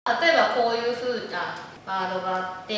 例えばこういう風なワードがあって、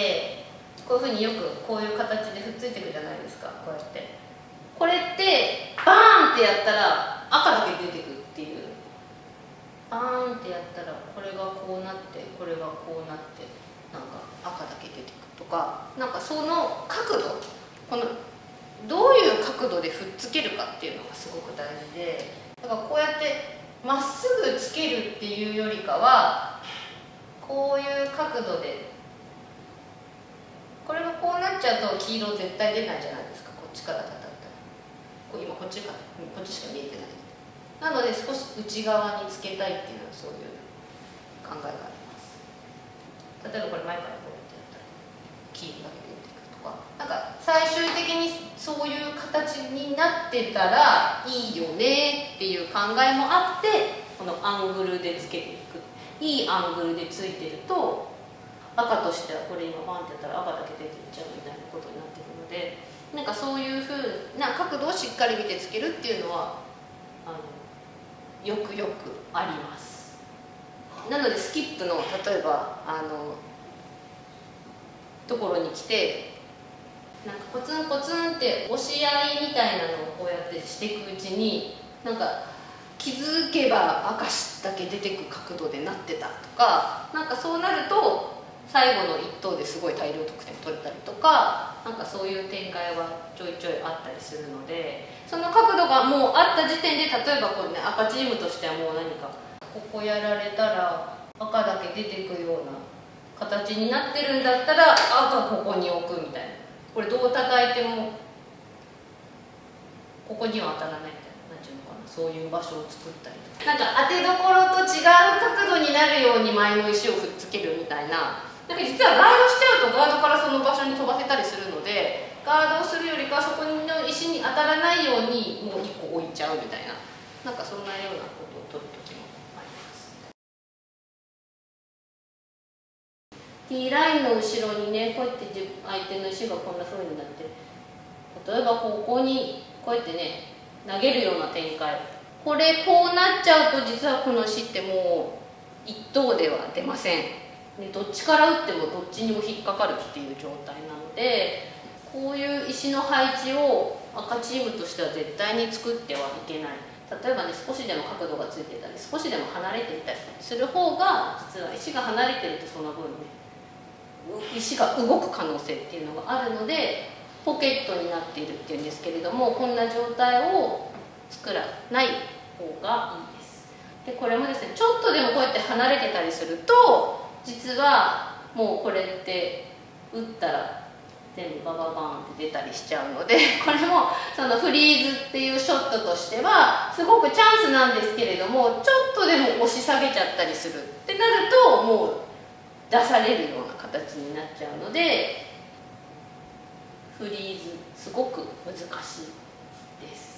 こういうふうによくこういう形でふっついていくじゃないですか。こうやってこれってバーンってやったら赤だけ出てくるっていう、バーンってやったらこれがこうなってこれがこうなってなんか赤だけ出てくるとか、なんかその角度、このどういう角度でふっつけるかっていうのがすごく大事で、だからこうやってまっすぐつけるっていうよりかは、こういう角度で、これがこうなっちゃうと黄色絶対出ないじゃないですか。こっちから叩いたら今こっちしか見えてない。なので少し内側につけたいっていうのはそういう考えがあります。例えばこれ前からこうやってやったら黄色だけ出てくるとか、なんか最終的にそういう形になってたらいいよねっていう考えもあって、このアングルでつけていく。いいアングルでついてると赤としてはこれ今バンってやったら赤だけ出ていっちゃうみたいなことになってくるので、なんかそういうふうな角度をしっかり見てつけるっていうのはよくよくあります。なのでスキップの例えばところに来て、なんかコツンコツンって押し合いみたいなのをこうやってしていくうちに、なんか気づけば赤だけ出てく角度でなってたとか、なんかそうなると最後の1投ですごい大量得点取れたりとか、なんかそういう展開はちょいちょいあったりするので、その角度がもうあった時点で、例えばこう、ね、赤チームとしてはもう何かここやられたら赤だけ出てくような形になってるんだったら赤ここに置くみたいな、これどう叩いてもここには当たらないみたいな、なんていうのかな、そういう場所を作ったりとか、なんか当てどころと違う角度になるように前の石をくっつけるみたいな。なんか実はガードしちゃうとガードからその場所に飛ばせたりするので、ガードをするよりかそこの石に当たらないようにもう1個置いちゃうみたいな、なんかそんなようなことを取る時もあります。T ラインの後ろにね、こうやって相手の石がこんな風になって、例えばここにこうやってね投げるような展開、これこうなっちゃうと実はこの石ってもう1投では出ません。でどっちから打ってもどっちにも引っかかるっていう状態なので、こういう石の配置を赤チームとしては絶対に作ってはいけない。例えばね、少しでも角度がついてたり少しでも離れていたりする方が、実は石が離れてるとその分ね石が動く可能性っていうのがあるので、ポケットになっているっていうんですけれども、こんな状態を作らない方がいいです。でこれもですね、ちょっとでもこうやって離れてたりすると、実はもうこれって打ったら全部バババーンって出たりしちゃうので、これもそのフリーズっていうショットとしてはすごくチャンスなんですけれども、ちょっとでも押し下げちゃったりするってなるともう出されるような形になっちゃうので、フリーズすごく難しいです。